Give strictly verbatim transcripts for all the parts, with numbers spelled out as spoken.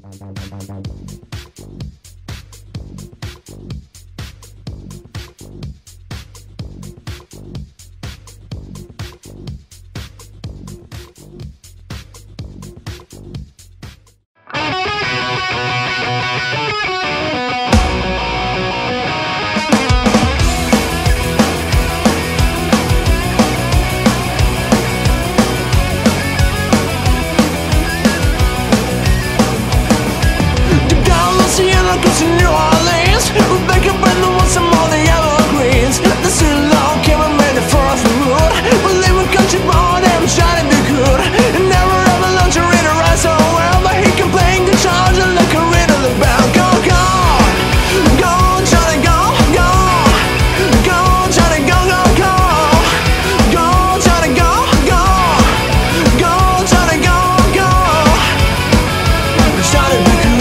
Goes to New Orleans, Rebecca Brandon wants some more the evergreens. The city law came and made it for us to root. We live in country boy, damn trying to be good. And never ever learned to read or write so well, but he can play in guitar and look a rid of the bell. Go, go, go, Johnny, go, go, go, Johnny, go, go, go, go, Johnny, go, go, go, Johnny, go, go, Johnny, be good.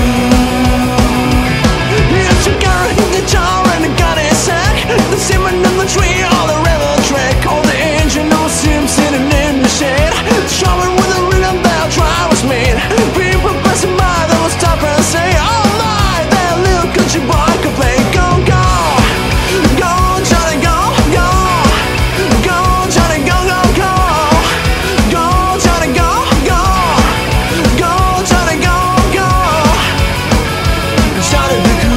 The cinnamon in the tree, all the river track, all the engine, no sim sitting in the shade. Showing with a rhythm that try was made. People passing by, they will stop and say, oh my, that little country boy can play. Go, go, go, Johnny, go, go, go, Johnny, go, go, go, go, Johnny, go, go, go, Johnny, go, go, Johnny, be good.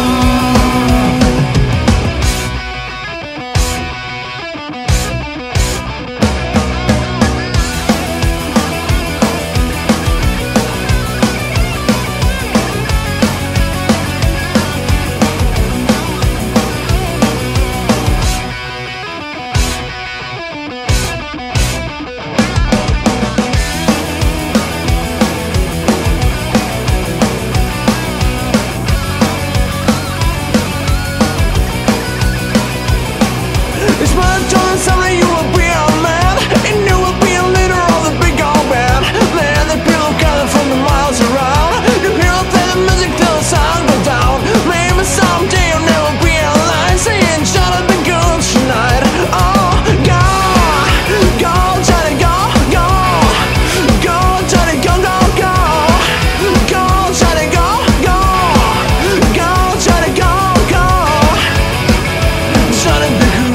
It's my turn, someday you will be a man, and you will be a leader of the big old band. Let the people gather from the miles around. You hear them play the music till the sound goes down. Maybe someday you'll never be alive, saying Johnny, be good tonight. Oh, go, go, Johnny, go, go, go, Johnny, go, go, go, go, Johnny, go, go, go, Johnny, go, go, Johnny, be good.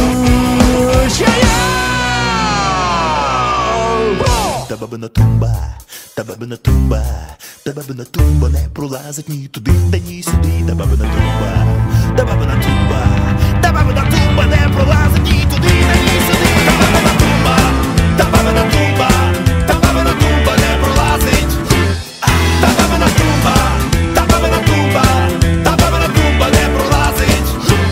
Та бабина тумба, та бабина тумба, та бабина тумба не пролазить ні туди, та ні сюди. Та бабина тумба, та бабина тумба, та бабина тумба не пролазить ні туди, та ні сюди. Та бабина тумба, та бабина тумба, та бабина тумба не пролазить. Та бабина тумба, та бабина тумба, та бабина тумба не пролазить.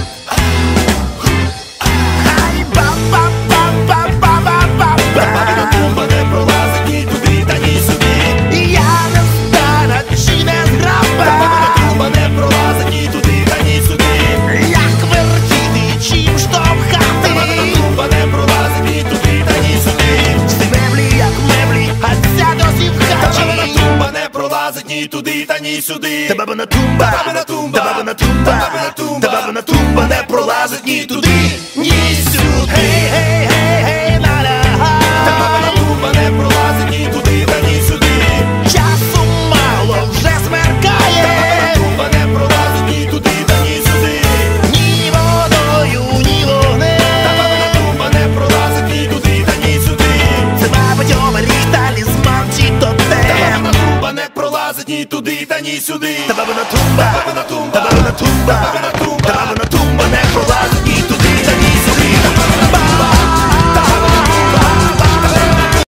Ай, ба-ба-ба-ба-ба-ба-ба. Та бабина тумба не пролазить ні туди, та ні сюди. Я не стара, чи не зграба. Та бабина тумба не пролазить ні туди, та ні сюди. Як вертіти, чим штовхати. Та бабина тумба не пролазить ні туди, та ні сюди. Всі меблі, як меблі, а ця досі в хаті. Та бабина тумба не пролазить ні туди, та ні сюди. Та бабина тумба, та бабина тумба, та бабина тумба, та бабина тумба не пролазить ні туди, ні сюди. Гей, гей, гей, гей, на-на. Та бабина тумба не пролазить ні туди, та ні сюди. Часу мало, вже смеркає. Та бабина тумба не пролазить ні туди, та ні сюди. Ні водою, ні вогнем. Та бабина тумба не пролазить ні туди, та ні сюди. Це мабуть оберіг, талісман чи тотем. Та бабина тумба не пролазить ні туди, та ні сюди. Та бабина тумба, та бабина тумба, та бабина тумба.